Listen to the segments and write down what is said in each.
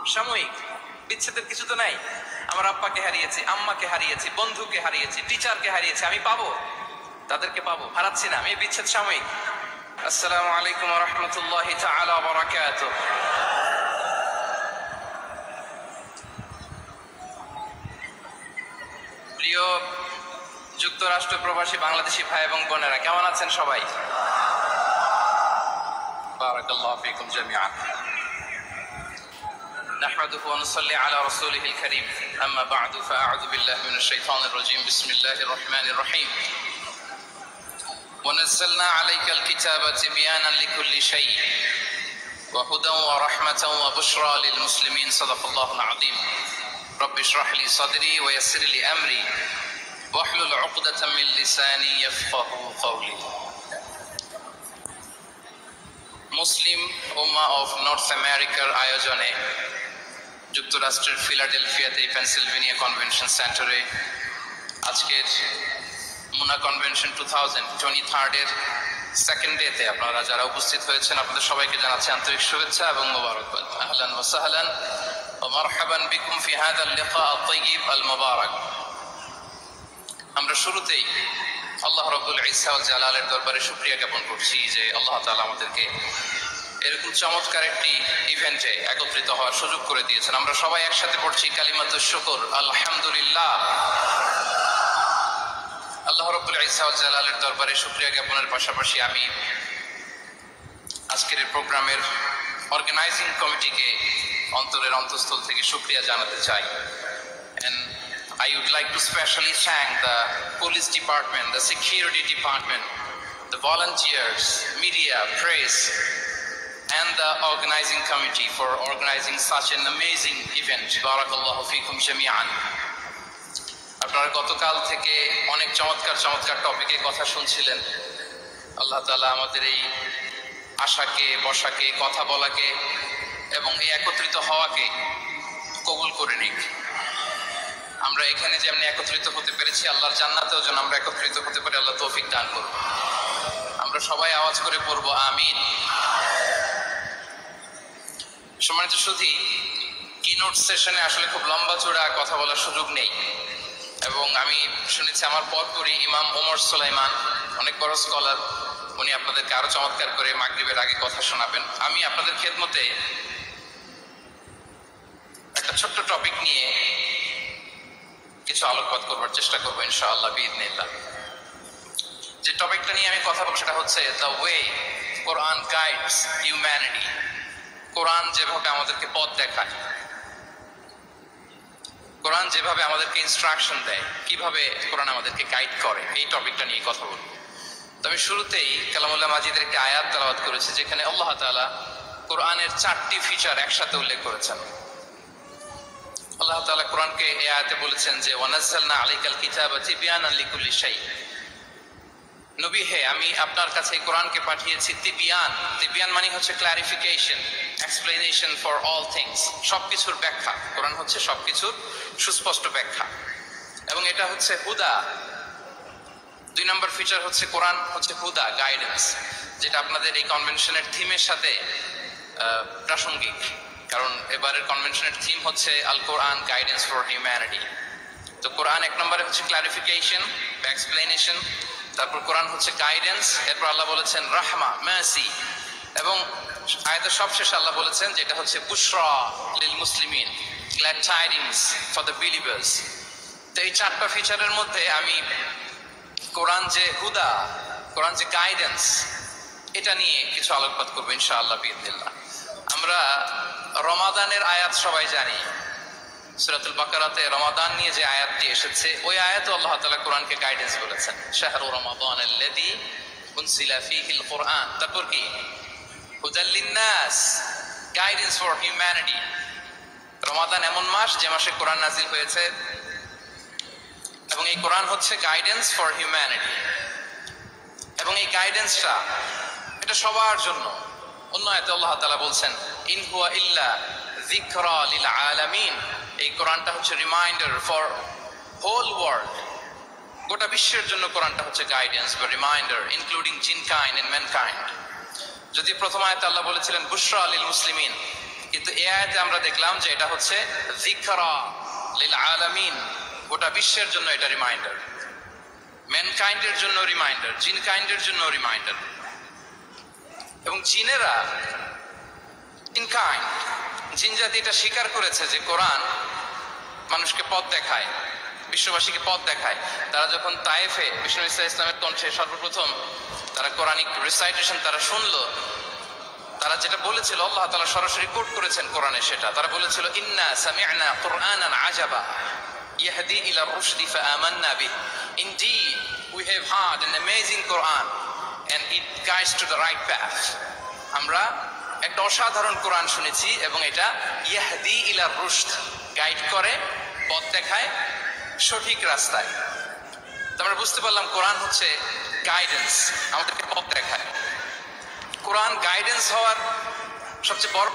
সাময়িক, বিচ্ছেদের কিছু তো নাই। আমার আব্বাকে হারিয়েছি, আম্মাকে হারিয়েছি, বন্ধুকে হারিয়েছি, টিচারকে হারিয়েছি, আমি পাবো, তাদেরকে পাবো, হারাচ্ছি না আমি। বিচ্ছেদ সাময়িক। আসসালামু আলাইকুম ওয়া রাহমাতুল্লাহি তাআলা ওয়া বারাকাতুহু। প্রিয় যুক্তরাষ্ট্র প্রবাসী বাংলাদেশি ভাই এবং বোনেরা, কেমন আছেন সবাই? বারাকাল্লাহু ফীকুম জামিআন। نحمده ونصلي على رسوله الكريم، أما بعد فأعوذ بالله من الشيطان الرجيم، بسم الله الرحمن الرحيم. ونزلنا عليك الكتاب تبيانا لكل شيء وهدى ورحمة وبشرى للمسلمين، صدق الله العظيم. رب اشرح لي صدري ويسر لي أمري واحلل عقدة من لساني يفقه قولي. মুসলিম উম্মাহ অফ নর্থ আমেরিকার আয়োজনে যুক্তরাষ্ট্রের ফিলাডেলফিয়াতে পেনসিলভেনিয়া কনভেনশন সেন্টারে আজকের মুনা কনভেনশন 2023 এর সেকেন্ড ডেতে আপনারা যারা উপস্থিত হয়েছেন আপনাদের সবাইকে জানাচ্ছি আন্তরিক শুভেচ্ছা এবং মোবারকবাদ। আহলান ওয়া সাহলান ওয়া মারহাবান বিকুম ফি হাযা আল-লিকা আত-তাইয়িব আল-মুবারাক। আমরা শুরুতেই আল্লাহ রাব্বুল ইজ্জা ওয়াল জালালের দরবারে শুকরিয়া জ্ঞাপন করছি যে আল্লাহ তাআলা আমাদেরকে এরকম চমৎকার একটি ইভেন্টে একত্রিত হওয়ার সুযোগ করে দিয়েছেন। আমরা সবাই একসাথে পড়ছি কালিমাতুশ শুকর, আলহামদুলিল্লাহ। আল্লাহ রাব্বুল ইজ্জা ওয়াল জালালের দরবারে শুকরিয়া জ্ঞাপনের পাশাপাশি আমি আজকের এই প্রোগ্রামের অর্গানাইজিং কমিটিকে অন্তরের অন্তঃস্থল থেকে শুকরিয়া জানাতে চাই। And I would like to specially thank the police department, the security department, the volunteers, media, press, and the organizing committee for organizing such an amazing event. Barakallahu feekum jami'an. আপনারা গতকাল থেকে অনেক চমৎকার চমৎকার টপিকে কথা শুনছিলেন। আল্লাহ তাআলা আমাদের এই আশাকে, বসাকে, কথা বলাকে এবং এই একত্রিত হওয়াকে কবুল করে নিক। আমরা এখানে যেমনি একত্রিত হতে পেরেছি, আল্লাহর জান্নাতেও যেন আমরা একত্রিত হতে পারি, আল্লাহ তৌফিক দান করুন। আমরা সবাই আওয়াজ করে পড়ব আমিন। সম্মানিত সুধী, কিনোট সেশনে আসলে খুব লম্বা চূড়া কথা বলার সুযোগ নেই এবং আমি শুনেছি আমার পরপরই ইমাম ওমর সুলাইমান, অনেক বড় স্কলার, উনি আপনাদেরকে আরো চমৎকার করে মাগরিবের আগে কথা শোনাবেন। আমি আপনাদের খেদমতে একটা ছোট্ট টপিক নিয়ে কিছু আলোকপাত করবার চেষ্টা করবো ইনশাআল্লাহ বিইذنিল্লাহ। যে টপিকটা নিয়ে আমি কথা বলবো সেটা হচ্ছে the way Quran guides humanity. Quran যেভাবে আমাদেরকে পথ দেখায়, কোরআন যেভাবে আমাদেরকে ইনস্ট্রাকশন দেয়, কিভাবে কোরআন আমাদেরকে গাইড করে, এই টপিকটা নিয়ে কথা বলবো। তো আমি শুরুতেই কালামুল্লাহ মাজিদের একটি আয়াত তেলাওয়াত করেছি যেখানে আল্লাহ তাআলা কোরআনের 4টি ফিচার একসাথে উল্লেখ করেছেন। আল্লাহ তাআলা কোরআনকে এই আয়াতে বলেছেন যে ওয়ানাজ্জালনা আলাইকাল কিতাবা তিবয়ানান লিকুল্লি শাই। নবী হে, আমি আপনার কাছে কোরআনকে পাঠিয়েছি তিবিয়ান। তিবিয়ান মানে হচ্ছে clarification, explanation for all things, সবকিছুর ব্যাখ্যা। কোরআন হচ্ছে সবকিছুর সুস্পষ্ট ব্যাখ্যা এবং এটা হচ্ছে হুদা। 2 নম্বর ফিচার হচ্ছে কোরআন হচ্ছে হুদা, গাইডেন্স, যেটা আপনাদের এই কনভেনশনের থিমের সাথে প্রাসঙ্গিক, কারণ এবারের কনভেনশনের থিম হচ্ছে আল কোরআন গাইডেন্স ফর হিউম্যানিটি। তো কোরআন 1 নম্বরে হচ্ছে ক্লারিফিকেশন বা এক্সপ্লেনেশন, তারপর কোরআন হচ্ছে গাইডেন্স, এরপর আল্লাহ বলেছেন রাহমা, মার্সি, এবং আয়াতের সবশেষে আল্লাহ বলেছেন যেটা হচ্ছে বুশরা লিল মুসলিমিন, glad tidings for the believers. তো এই 4টা ফিচারের মধ্যে আমি কোরআন যে হুদা, কোরআন যে গাইডেন্স, এটা নিয়ে কিছু আলোকপাত করবো ইনশাআল্লাহ বিইذনিল্লাহ। আমরা রমাদানের আয়াত সবাই জানি, সূরাতুল বাকারাতে রমাদান নিয়ে যে আয়াতটি এসেছে ওই আয়াতে আল্লাহ তাআলা কোরআনকে গাইডেন্স বলেছেন, শাহরু রমাদানাল্লাযী উনজিলা ফীহিল কুরআন। তারপর কি হুদাল লিন্নাস, গাইডেন্স ফর হিউম্যানিটি। রমাদান এমন মাস যে মাসে কোরআন নাজিল হয়েছে এবং এই কোরআন হচ্ছে গাইডেন্স ফর হিউম্যানিটি এবং এই গাইডেন্সটা এটা সবার জন্য। অন্য আয়াতে আল্লাহ তাআলা বলছেন ইন হুয়া ইল্লা যিকরা লিল আলামিন। এই কোরআনটা হচ্ছে রিমাইন্ডার ফর হোল ওয়ার্ল্ড, গোটা বিশ্বের জন্য কোরআনটা হচ্ছে গাইডেন্স বা reminder, including jinnkind and mankind. যদি প্রথম আয়াতে আল্লাহ বলেছিলেন বুশরা লিল মুসলিমিন, কিন্তু এই আয়াতে আমরা দেখলাম যে এটা হচ্ছে যিকরা লিল আলামিন, গোটা বিশ্বের জন্য এটা রিমাইন্ডার, ম্যানকাইন্ডের জন্য রিমাইন্ডার, জিন কাইন্ডের জন্য রিমাইন্ডার। এবং জিনেরা, ইনকাইন্ড, জিন জাতি এটা স্বীকার করেছে যে কোরআন মানুষকে পথ দেখায়, বিশ্ববাসীকে পথ দেখায়। তারা যখন তায়েফে বিষ্ণু ইসা ইসলামের কণ্ঠে সর্বপ্রথম তারা কোরআনিক রিসাইটেশন তারা শুনলো, তারা যেটা বলেছিল আল্লাহ তাআলা সরাসরি কোট করেছেন কোরআনে, সেটা তারা বলেছিল ইন্না সামি'না কুরআনান আজাবা ইয়াহদি ইলা রুশদি ফাআমান্না বিহি, indeed we have heard an amazing Quran and it guides to the right path। আমরা একটা অসাধারণ কোরআন শুনেছি এবং এটা ইয়াহদি ইলা রুশদ, গাইড করে, পথ দেখায় সঠিক রাস্তায়। আমরা বুঝতে পারলাম কোরআন হচ্ছে গাইডেন্স, আমাদেরকে পথ দেখায়। কোরআন গাইডেন্স হওয়ার সবচেয়ে বড়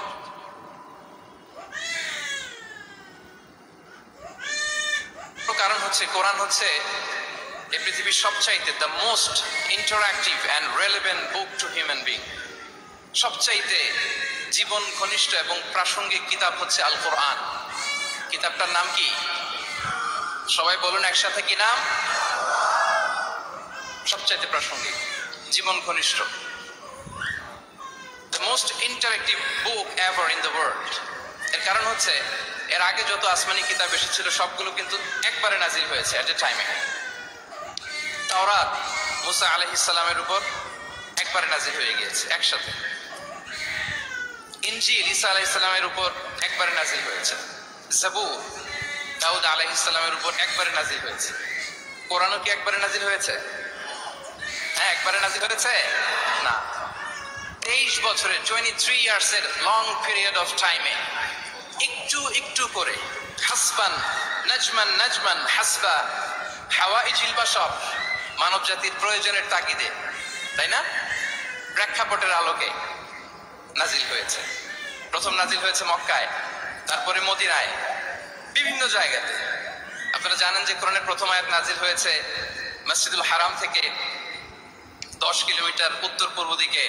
কারণ হচ্ছে কোরআন হচ্ছে এই পৃথিবীর সবচাইতে the most interactive and relevant book to human being. সবচাইতে জীবন ঘনিষ্ঠ এবং প্রাসঙ্গিক কিতাব হচ্ছে আল কোরআন। কিতাবটার নাম কি? সবাই বলুন একসাথে, কি নাম? সবচাইতে প্রাসঙ্গিক, জীবন ঘনিষ্ঠ, the most interactive book ever in the world। এর কারণ হচ্ছে এর আগে যত আসমানি কিতাব এসেছিল সবগুলো কিন্তু একবারে নাজিল হয়েছে এট এ টাইমে। তাওরাত মুসা আলাইহিস সালামের উপর একবারে নাজিল হয়ে গিয়েছে একসাথে। ইনজিল ঈসা আলাইহিস সালামের উপর একবারে নাজিল হয়েছে। জাবুর দাউদ আলাইহিস সালামের উপর একবারে নাজিল হয়েছে। কোরআনও কি একবারে নাজিল হয়েছে? হ্যাঁ, একবারে নাজিল হয়েছে না, 23 বছরের 23 ইয়ার্স এর লং পিরিয়ড অফ টাইমে একটু একটু করে হাসবান নাজমান নাজমান হাসবা হাওয়াইজিল বাশার, মানব জাতির প্রয়োজনের তাগিদে, তাই না, প্রেক্ষাপটের আলোকে নাজিল হয়েছে। প্রথম নাজিল হয়েছে মক্কায়, তারপরে মদিনায়, বিভিন্ন জায়গাতে। আপনারা জানেন যে কোরআনের প্রথম আয়াত নাজিল হয়েছে মসজিদুল হারাম থেকে 10 কিলোমিটার উত্তর পূর্ব দিকে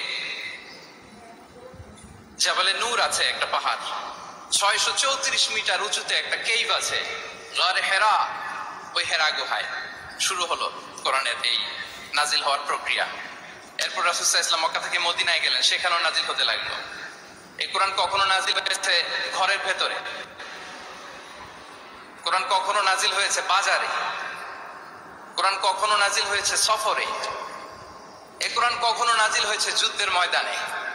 জাবালে নূর আছে, একটা পাহাড়, 634 মিটার উঁচুতে একটা কেইভ আছে, গারে হেরা। ওই হেরা গুহায় শুরু হলো কোরআনের এই নাজিল হওয়ার প্রক্রিয়া। এরপর রাসূল সাল্লাল্লাহু আলাইহি ওয়াসাল্লাম মক্কা থেকে মদিনায় গেলেন, সেখানেও নাজিল হতে লাগলো। এই কোরআন কখনো নাজিল হয়েছে ঘরের ভেতরে, কোরআন কখনো নাজিল হয়েছে বাজারে, কোরআন কখনো নাজিল হয়েছে সফরে, এই কোরআন কখনো নাজিল হয়েছে যুদ্ধের ময়দানে,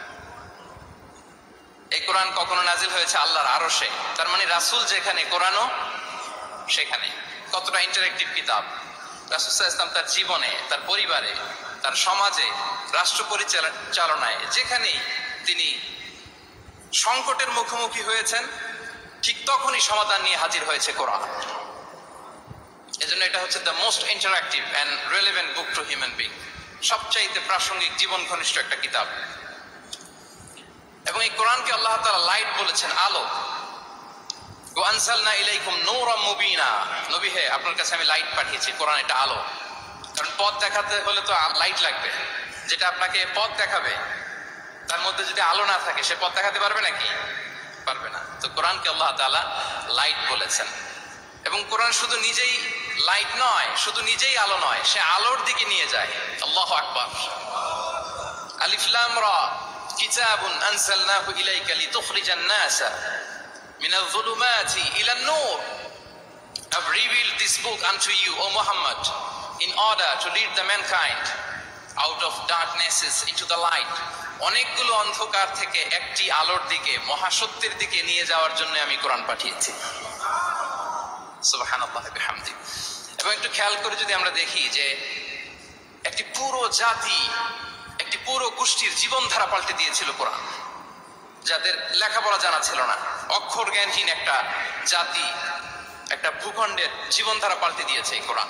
এই কোরআন কখনো নাজিল হয়েছে আল্লাহর আরশে। তার মানে রাসূল যেখানে কোরআনও সেখানে। কতটা ইন্টারেক্টিভ কিতাব! রাসূল সাল্লাল্লাহু আলাইহি ওয়াসাল্লাম তার জীবনে, তার পরিবারে, তার সমাজে, রাষ্ট্র পরিচালনায় যেখানেই তিনি সংকটের মুখোমুখি হয়েছেন, ঠিক তখনই সমাধান নিয়ে হাজির হয়েছে কোরআন। এজন্য এটা হচ্ছে the most interactive and relevant book to human being, সবচাইতে প্রাসঙ্গিক, জীবন ঘনিষ্ঠ একটা কিতাব। এবং এই কোরআনকে আল্লাহ তাআলা লাইট বলেছেন, আলো। ওয়া আনজালনা ইলাইকুম নূরাম মুবিনা, নবী হে, আপনার কাছে আমি লাইট পাঠিয়েছি। কোরআন এটা আলো, কারণ পথ দেখাতে হলে তো লাইট লাগবে। যেটা আপনাকে পথ দেখাবে তার মধ্যে যদি আলো না থাকে, সে পথ দেখাতে পারবে নাকি? পারবে না। তো কোরআনকে আল্লাহ তাআলা লাইট বলেছেন। এবং কোরআন শুধু নিজেই লাইট নয়, শুধু নিজেই আলো নয়, সে আলোর দিকে নিয়ে যায়। আল্লাহু আকবার। আলিফ লাম রা, কিতাবুন আনজালনাহু ইলাইকা লিতুখরিজান নাসা মিনাল যুলুমাতি ইলান নূর। I've revealed this book unto you, O Muhammad, in order to lead the mankind out of darknesses into the light। অনেকগুলো অন্ধকার থেকে একটি আলোর দিকে, মহাসত্যের দিকে নিয়ে যাওয়ার জন্য আমি কোরআন পাঠিয়েছি। সুবহানাল্লাহ বিহামদি। এবং একটু খেয়াল করে যদি আমরা দেখি যে একটি পুরো জাতি, একটি পুরো গোষ্ঠীর জীবনধারা পাল্টে দিয়েছিল কোরআন, যাদের লেখাপড়া জানা ছিল না, অক্ষর জ্ঞানহীন একটা জাতি, একটা ভূখণ্ডের জীবনধারা পাল্টে দিয়েছে এই কোরআন।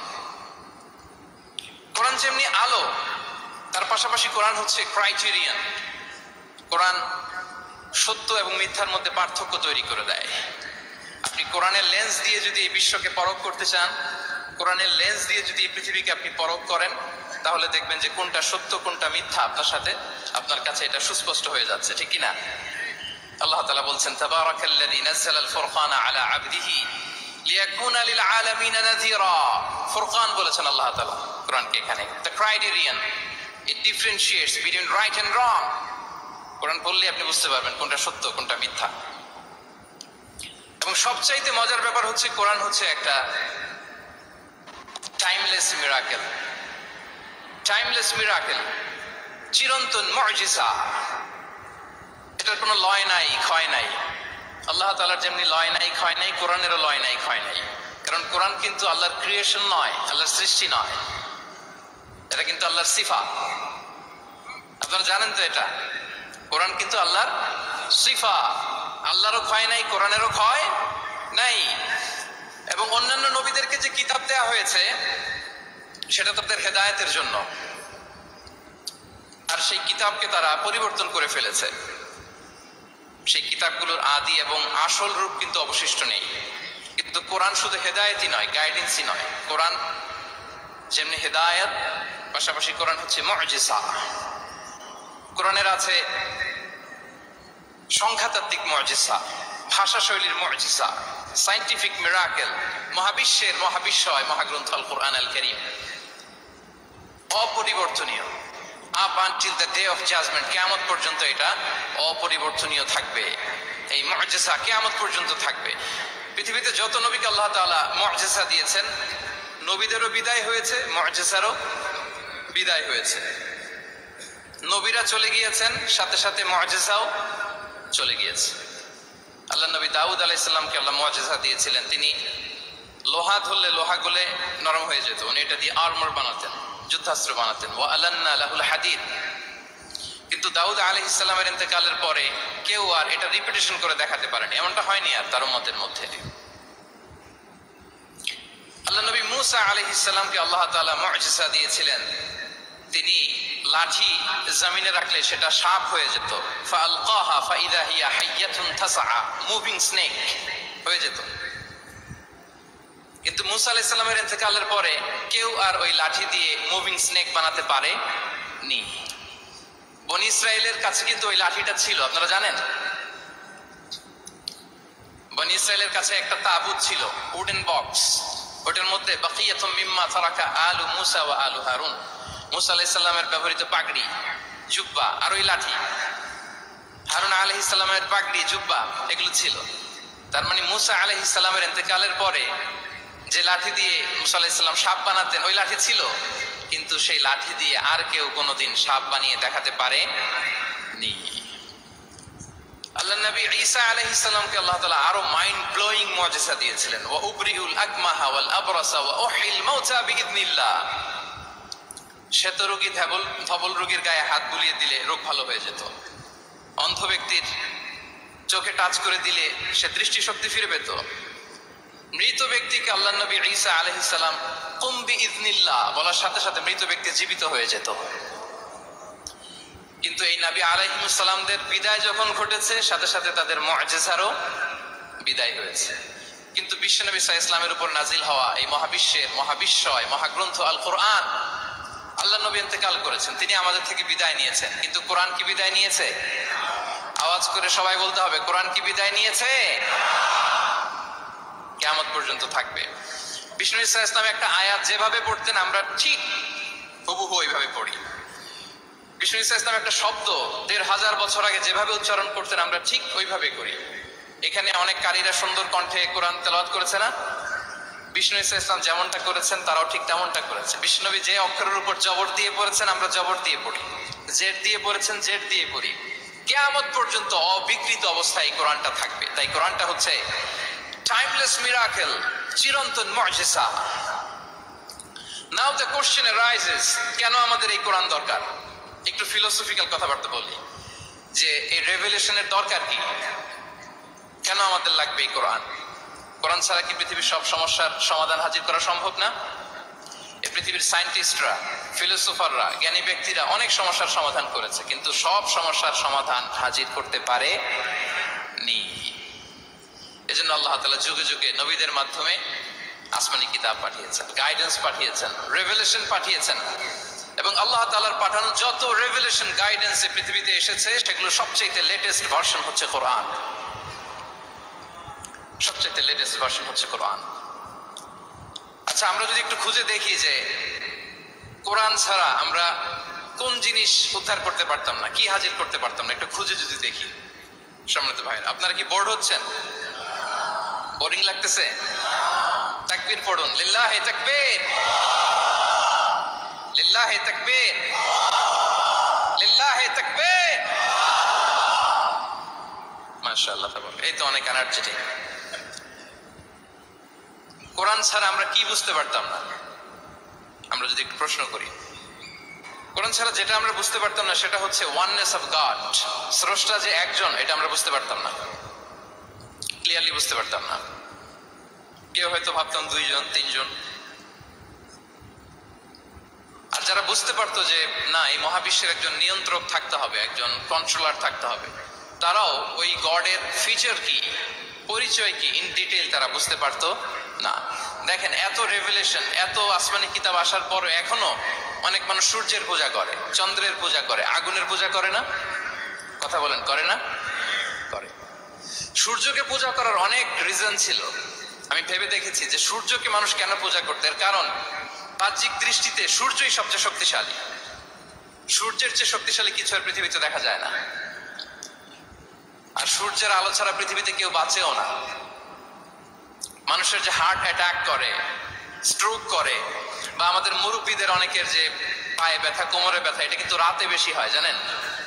কোরআন যেমনি আলো, তার পাশাপাশি কোরআন হচ্ছে ক্রাইটেরিয়ান। কোরআন সত্য এবং মিথ্যার মধ্যে পার্থক্য তৈরি করে দেয়। আপনি কোরআনের লেন্স দিয়ে যদি এই বিশ্বকে পরখ করতে চান, কোরআনের লেন্স দিয়ে যদি এই পৃথিবীকে আপনি পরখ করেন, তাহলে দেখবেন যে কোনটা সত্য কোনটা মিথ্যা আপনার কাছে এটা সুস্পষ্ট হয়ে যাচ্ছে, ঠিক কিনা? আল্লাহ তাআলা বলছেন তাবারাকাল্লাযী নাযালাল ফুরকানা আলা আবদিহি লিয়াকুনা লিল আলামিনা নাযীরা। ফুরকান বলেছেন আল্লাহ তাআলা কোরআনকে এখানে। The criterion it differentiates between right and wrong. Quran পড়লে আপনি বুঝতে পারবেন কোনটা সত্য কোনটা মিথ্যা। এবং সবচাইতে মজার ব্যাপার হচ্ছে কোরআন হচ্ছে একটা টাইমলেস মিরাকেল। টাইমলেস মিরাকেল, চিরন্তন মুজিজা। এটার কোনো লয় নাই, ক্ষয় নাই। আল্লাহ তাআলার যেমনি লয় নাই, ক্ষয় নাই, কোরআনেরও লয় নাই, ক্ষয় নাই। কারণ কোরআন কিন্তু আল্লাহর ক্রিয়েশন নয়, আল্লাহর সৃষ্টি নয়, এটা কিন্তু আল্লাহর সিফা। আপনারা জানেন তো এটা, কোরআন কিন্তু আল্লাহর সিফা। আল্লাহরও ক্ষয় নাই, কোরআনেরও ক্ষয় নাই। এবং অন্যান্য নবীদেরকে যে কিতাব দেয়া হয়েছে সেটা তাদের হেদায়েতের জন্য, আর সেই কিতাবকে তারা পরিবর্তন করে ফেলেছে। সেই কিতাবগুলোর আদি এবং আসল রূপ কিন্তু অবশিষ্ট নেই। কিন্তু কোরআন শুধু হেদায়েতই নয়, গাইডেন্সই নয়। কোরআন যেমনি হেদায়েত, পাশাপাশি কোরআন হচ্ছে মুজিজা। কোরআনের আছে সংখ্যাতাত্ত্বিক মুজিজা, ভাষা শৈলীর মুজিজা, সায়েন্টিফিক মিরাকেল, মহাবিশ্বের মহাবিশ্বয় মহাগ্রন্থ আল কোরআন আল কারীম অপরিবর্তনীয়। Up until the day of judgment, কিয়ামত পর্যন্ত এটা অপরিবর্তনীয় থাকবে। এই মুজিজা কিয়ামত পর্যন্ত থাকবে। পৃথিবীতে যত নবীকে আল্লাহ তাআলা মুজিজা দিয়েছেন, নবীদেরও বিদায় হয়েছে, মুজিজারও বিদায় হয়েছে। নবীরা চলে গিয়েছেন, সাথে সাথে মুজিজাও চলে গিয়েছে। আল্লাহ নবী দাউদ আলাইহিস সালামকে আল্লাহ মুজিজা দিয়েছিলেন। তিনি লোহা ধরলে লোহা গলে নরম হয়ে যেত, উনি এটা দিয়ে আর্মার বানাতেন, যুদ্ধাস্ত্র বানাতেন। ওয়া আলান্না লাহুল হাদিদ। কিন্তু দাউদ আলাইহিস সালামের ইন্তেকালের পরে কেউ আর এটা রিপিটেশন করে দেখাতে পারেনি, এমনটা হয়নি আর তার উম্মতের মধ্যে। আল্লাহ নবী মূসা আলাইহিস সালামকে আল্লাহ তাআলা মুজিজা দিয়েছিলেন। তিনি লাঠি জমিনে রাখলে সেটা সাপ হয়ে যেত। ফাআলকাহা ফাইদা হিয়া হাইয়াতুন তাসআ, মুভিং স্নেক হয়ে যেত। কিন্তু মূসা আলাইহিস সালামের ইন্তেকালের পরে কেউ আর ওই লাঠি দিয়ে মুভিং স্নেক বানাতে পারেনি। বনি ইসরাইলের কাছে কিন্তু ওই লাঠিটা ছিল, আপনারা জানেন। বনি ইসরাইলের কাছে একটা তাবুত ছিল, উডেন বক্স। ওটার মধ্যে বাকিয়াতুম মিম্মা তারাকা আলু মূসা ওয়া আলু হারুন, মূসা আলাইহিস সালামের ব্যবহৃত পাগড়ি, জুব্বা আর ওই লাঠি, হারুন আলাইহিস সালামের পাগড়ি, জুব্বা, এগুলো ছিল। তার মানে মূসা আলাইহিস সালামের ইন্তেকালের পরে যে লাঠি দিয়ে মূসা আলাইহিস সালাম সাপ বানাতেন, ওই লাঠি ছিল। কিন্তু সেই লাঠি দিয়ে আর কেউ কোনোদিন সাপ বানিয়ে দেখাতে পারেনি। আল্লাহ নবী ঈসা আলাইহিস সালামকে আল্লাহ তাআলা আরো মাইন্ড ব্লোয়িং মুজিজা দিয়েছিলেন। ওয়া উবরিউল আকমাহা ওয়াল আবরাসা ওয়া উহিল মাউতা বিইذনিল্লাহ। শ্বেত রোগী ধবল রোগীর গায়ে হাত বুলিয়ে দিলে রোগ ভালো হয়ে যেত। অন্ধ ব্যক্তির চোখে টাচ করে দিলে সে দৃষ্টিশক্তি ফিরে পেত। মৃত ব্যক্তিকে আল্লাহ নবী ঈসা আলাইহিস সালাম কুম বিইذনিল্লাহ বলার সাথে সাথে মৃত ব্যক্তি জীবিত হয়ে যেত। কিন্তু এই নবী আলাইহিস সালামদের বিদায় যখন ঘটেছে, সাথে সাথে তাদের মুজিজারও বিদায় হয়েছে। কিন্তু বিশ্বনবী সাল্লাল্লাহু আলাইহি ওয়াসাল্লামের উপর নাজিল হওয়া এই মহাবিশ্বের মহাবিশ্বয় মহাগ্রন্থ আল কোরআন, আল্লাহ নবী ইন্তেকাল করেছেন, তিনি আমাদের থেকে বিদায় নিয়েছেন। কিন্তু কোরআন কি বিদায় নিয়েছে? আওয়াজ করে সবাই বলতে হবে, কোরআন কি বিদায় নিয়েছে? কিয়ামত পর্যন্ত থাকবে। বিষ্ণু ঈসা ইসলাম একটা আয়াত যেভাবে পড়তেন আমরা ঠিক হুবহু ওইভাবে পড়ি। বিষ্ণু ঈসা ইসলাম একটা শব্দ ১৫০০ বছর আগে যেভাবে উচ্চারণ করতেন আমরা ঠিক ওইভাবে করি। এখানে অনেক কারীরা সুন্দর কণ্ঠে কোরআন তেলাওয়াত করেছে না? বিষ্ণু ঈসা ইসলাম যেমনটা করেছেন তারাও ঠিক তেমনটা করেছে। বিষ্ণুনবী যে অক্ষরের উপর জবর দিয়ে পড়েছেন আমরা জবর দিয়ে পড়ি, জেড দিয়ে পড়েছেন জেড দিয়ে পড়ি। কিয়ামত পর্যন্ত অবিকৃত অবস্থায় কোরআনটা থাকবে। তাই কোরআনটা হচ্ছে টাইমলেস মিরাকেল, চিরন্তন মুজিজা। নাও দ্য কোশ্চেন অ্যারাইজেস, কেন আমাদের এই কোরআন দরকার? একটু ফিলোসফিক্যাল কথাবার্তা বলি যে এই রেভেলেশনের দরকার কি, কেন আমাদের লাগবে এই কোরআন? কোরআন ছাড়া কি পৃথিবীর সব সমস্যার সমাধান হাজির করা সম্ভব না? এই পৃথিবীর সায়েন্টিস্টরা, ফিলোসোফাররা, জ্ঞানী ব্যক্তিরা অনেক সমস্যার সমাধান করেছে, কিন্তু সব সমস্যার সমাধান হাজির করতে পারেনি। এজন্য আল্লাহ তাআলা যুগে যুগে নবীদের মাধ্যমে আসমানি কিতাব পাঠিয়েছেন, গাইডেন্স পাঠিয়েছেন, রেভেলেশন পাঠিয়েছেন। এবং আল্লাহ তাআলার পাঠানো যত রেভেলেশন গাইডেন্স পৃথিবীতে এসেছে সেগুলো সবচেয়ে লেটেস্ট ভার্সন হচ্ছে কোরআন। সবচেয়ে লেটেস্ট ভার্সন হচ্ছে কোরআন। আচ্ছা, আমরা যদি একটু খুঁজে দেখি যে কোরআন ছাড়া আমরা কোন জিনিস উদ্ধার করতে পারতাম না, কি হাজির করতে পারতাম না, একটু খুঁজে যদি দেখি। সম্মানিত ভাইরা, আপনারা কি বোর্ড হচ্ছেন? বোরিং লাগতেছে? তাকবীর পড়ুন, লিল্লাহি তাকবীর, লিল্লাহি তাকবীর, লিল্লাহি তাকবীর। মাশাআল্লাহ, এই তো অনেক এনার্জেটিক। কোরআন ছাড়া আমরা কি বুঝতে পারতাম না? আমরা যদি একটু প্রশ্ন করি, কোরআন ছাড়া যেটা আমরা বুঝতে পারতাম না সেটা হচ্ছে ওয়াননেস অফ গড, স্রষ্টা যে একজন, এটা আমরা বুঝতে পারতাম না, ক্লিয়ারলি বুঝতে পারতাম না। কেউ হয়তো ভাবতাম দুইজন তিনজন, আর যারা বুঝতে পারতো যে না, এই মহাবিশ্বের একজন নিয়ন্ত্রক থাকতে হবে, একজন কন্ট্রোলার থাকতে হবে, তারাও ওই গডের ফিচার কি, পরিচয় কি, ইন ডিটেইল তারা বুঝতে পারতো না। দেখেন, এত রেভেলেশন, এত আসমানি কিতাব আসার পরে এখনো অনেক মানুষ সূর্যের পূজা করে, চন্দ্রের পূজা করে, আগুনের পূজা করে না? কথা বলেন, করে না? করে। সূর্যকে পূজা করার অনেক রিজন ছিল। আমি ভেবে দেখেছি যে সূর্যকে মানুষ কেন পূজা করতে, এর কারণ বাহ্যিক দৃষ্টিতে সূর্যই সবচেয়ে শক্তিশালী। সূর্যের চেয়ে শক্তিশালী কিছু আর পৃথিবীতে দেখা যায় না। আর সূর্যের আলো ছাড়া পৃথিবীতে কেউ বাঁচেও না। মানুষের যে হার্ট অ্যাটাক করে, স্ট্রোক করে, বা আমাদের মুরব্বীদের অনেকের যে পায়ে ব্যথা, কোমরে ব্যথা, এটা কিন্তু রাতে বেশি হয়, জানেন?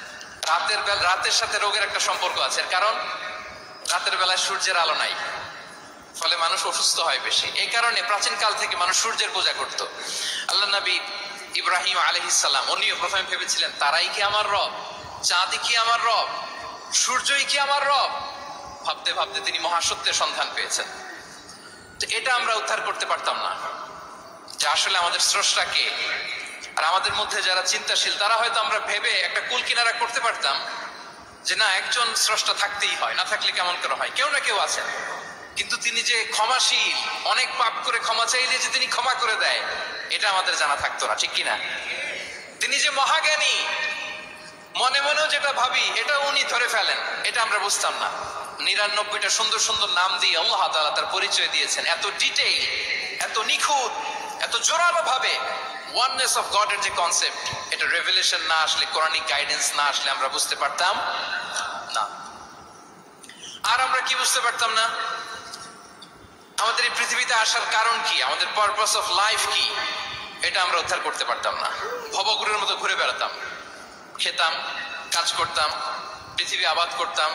রাতের সাথে রোগের একটা সম্পর্ক আছে, কারণ রাতের বেলায় সূর্যের আলো নাই, ফলে মানুষ অসুস্থ হয় বেশি। এই কারণে প্রাচীন কাল থেকে মানুষ সূর্যের পূজা করত। আল্লাহ নবী ইব্রাহিম আলাইহিস সালাম, উনিও প্রথমে ভেবেছিলেন তারাই কি আমার রব, চাঁদই কি আমার রব, সূর্যই কি আমার রব। ভাবতে ভাবতে তিনি মহাসত্যের সন্ধান পেয়েছেন। তো এটা আমরা উদ্ধার করতে পারতাম না যে আসলে আমাদের স্রষ্টা কে। আর আমাদের মধ্যে যারা চিন্তাশীল, তারা হয়তো আমরা ভেবে একটা কুল কিনারা করতে পারতাম যে না, একজন স্রষ্টা থাকতেই হয়, না থাকলে কেমন করে হয়, কেউ না কেউ আছেন। কিন্তু তিনি যে ক্ষমাশীল, অনেক পাপ করে ক্ষমা চাইলে যে তিনি ক্ষমা করে দেয়, এটা আমাদের জানা থাকতো না, ঠিক কিনা? তিনি যে মহাজ্ঞানী, মনে মনেও যেটা ভাবি এটা উনি ধরে ফেলেন, এটা আমরা বুঝতাম না। 99টা সুন্দর সুন্দর নাম দিয়ে আল্লাহ তাআলা তার পরিচয় দিয়েছেন, এত ডিটেইল, এত নিখুঁত, এত জোরালো ভাবে। ওয়াননেস অফ গড এর যে কনসেপ্ট, এটা রেভেলেশন না আসলে, কোরআনিক গাইডেন্স না আসলে আমরা বুঝতে পারতাম না। আর আমরা কি বুঝতে পারতাম না? আমাদের এই পৃথিবীতে আসার কারণ কি, আমাদের পারপাস অফ লাইফ কি, এটা আমরা উদ্ধার করতে পারতাম না। ভবঘুরের মতো ঘুরে বেড়াতাম, খেতাম, কাজ করতাম, পৃথিবী আবাদ করতাম,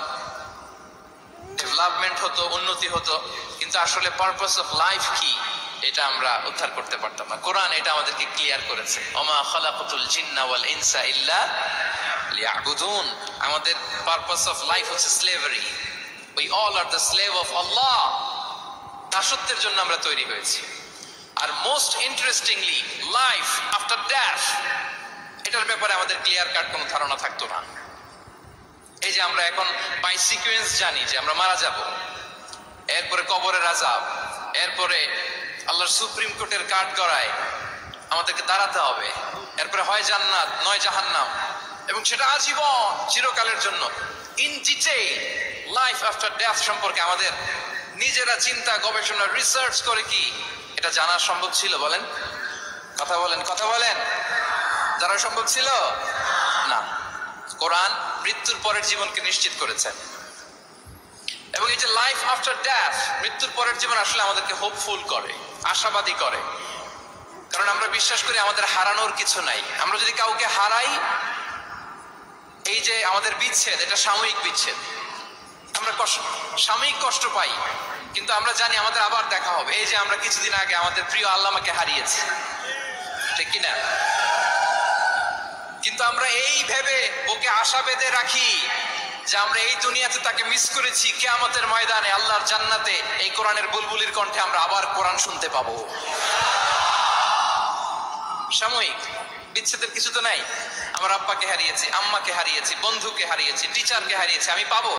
ডেভেলপমেন্ট হতো, উন্নতি হতো, কিন্তু আসলে পারপাস অফ লাইফ কি, এটা আমরা উদ্ধার করতে পারতাম না। কোরআন এটা আমাদেরকে ক্লিয়ার করেছে, ওমা খালাকাতুল জিন্না ওয়াল ইনসা ইল্লা লিয়াবুদুন। আমাদের পারপাস অফ লাইফ হচ্ছে slavery. We all are the slave of Allah. দাসত্বের জন্য আমরা তৈরি হয়েছি। আর most interestingly, life after death, এটার ব্যাপারে আমাদের ক্লিয়ার কাট কোনো ধারণা থাকতো না। এই যে আমরা এখন বাই সিকোয়েন্স জানি যে আমরা মারা যাব, এরপরে কবরের আযাব, এরপরে আল্লাহর সুপ্রিম কোর্টের কাঠ গড়ায় আমাদেরকে দাঁড়াতে হবে, এরপরে হয় জান্নাত নয় জাহান্নাম, এবং সেটা আজীবন, চিরকালের জন্য। In detail life after death সম্পর্কে আমাদের নিজেরা চিন্তা, গবেষণা, রিসার্চ করে কি এটা জানা সম্ভব ছিল? বলেন, কথা বলেন, কথা বলেন। জানা সম্ভব ছিল না। কোরআন মৃত্যুর পরের জীবনকে নিশ্চিত করেছেন। এবং এই যে লাইফ আফটার ডেথ, মৃত্যুর পরের জীবন আসলে আমাদেরকে হোপফুল করে, আশাবাদী করে। কারণ আমরা বিশ্বাস করি আমাদের হারানোর কিছু নাই। আমরা যদি কাউকে হারাই, এই যে আমাদের বিচ্ছেদ, এটা সাময়িক বিচ্ছেদ, আমরা সাময়িক কষ্ট পাই, কিন্তু আমরা জানি আমাদের আবার দেখা হবে। এই যে আমরা কিছুদিন আগে আমাদের প্রিয় আল্লামাকে হারিয়েছি, ঠিক কিনা? কিন্তু আমরা এই ভেবে ওকে আশা বেঁধে রাখি যে আমরা এই দুনিয়াতে তাকে মিস করেছি, কিয়ামতের ময়দানে আল্লাহর জান্নাতে এই কোরআনের বুলবুলির কণ্ঠে আমরা আবার কোরআন শুনতে পাবো। সাময়িক বিচ্ছেদের কিছু তো নাই। আমার আব্বাকে হারিয়েছি, আম্মাকে হারিয়েছি, বন্ধুকে হারিয়েছি, টিচারকে হারিয়েছি, আমি পাবো?